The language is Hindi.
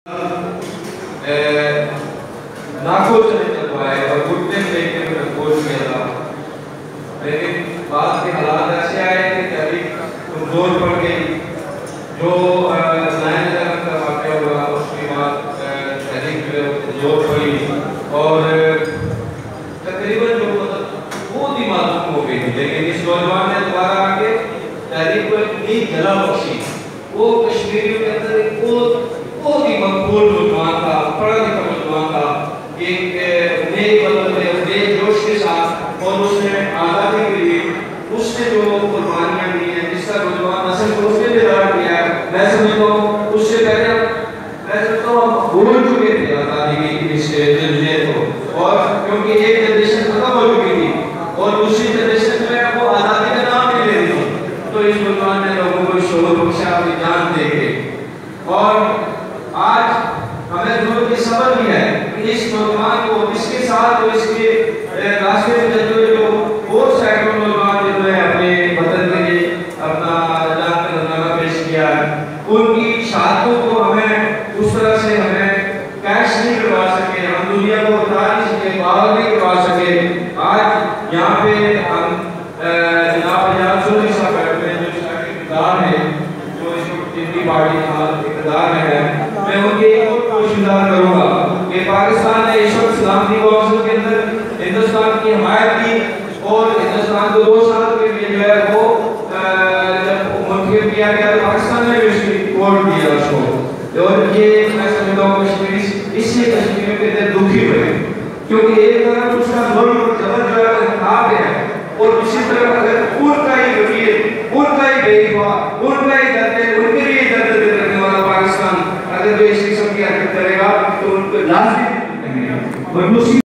नाखोश नहीं चलवाए और घुटने लेके मैं कोच किया था, लेकिन बाद के हालात ऐसे आए कि तहरीक कमजोर पड़ गई। जो लाइन का वाक़या हुआ उसके बाद तहरीक कमजोर पड़ी और तकरीबन जो बहुत ही मालूम हो गई। लेकिन इस नौजवान ने दोबारा आके तहरीक को एक नई जला बख्शी। वो कश्मीरियों के अंदर एक बहुत ही मकबूल नौजवान था, पढ़ा लिखा नौजवान था, एक नए बदल में नए जोश के साथ, और उसने आज़ादी के लिए उसने जो कुर्बानियाँ दी हैं, जिसका नौजवान नस्ल को उसने बेदार किया है, मैं समझता हूँ उससे पहले मैं समझता हूँ भूल चुके थे आज़ादी की इस जद्दोजहद को, और क्योंकि एक जनरेशन खत्म हो चुकी थी और दूसरी जनरेशन में वो आज़ादी का नाम नहीं ले रही थी। तो इस नौजवान ने लोगों को शोर बख्शा अपनी जान दे के, और आज हमें जरूरत ये सबर भी है कि इस नौजवान को इसके साथ जो इसके रास्ते में चलते हुए जो बहुत सैकड़ों नौजवान जिन्होंने अपने वतन के लिए अपना जान का नजराना पेश किया है, उनकी शहादतों को हमें उस तरह से हमें कैश नहीं करवा सके, हम दुनिया को बता नहीं सके, बाहर नहीं करवा सके। आज यहाँ पे हम जनाब चौधरी साहब बैठे हैं, जो इसका इक़्तिदार है, जो जिनकी पार्टी इक़्तिदार में है, मैं उनके एक और शुक्रिया करूँगा कि पाकिस्तान ने इस वक्त सलामती काउंसिल के अंदर हिंदुस्तान की हिमायत की और हिंदुस्तान को 2 साल के लिए जो है वो जब मुंतखब किया गया तो पाकिस्तान ने भी उसकी वोट दिया उसको, और ये मैं समझता हूँ कश्मीरी इसलिए कश्मीरियों के अंदर दुखी हुए, क्योंकि एक तरफ उसका जुल्म और जबर जो है खराब है, और दूसरी तरफ अगर उनका ही वकील, उनका ही बेगवा, उनका ही दर्द, उनके लिए दर्द रखने वाला पाकिस्तान अगर वो इस किस्म की हरकत करेगा तो उनको लाज़िम